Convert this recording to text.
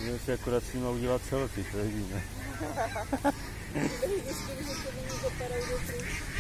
Můžeme si akorát s nima udělat selfie, to je jediné.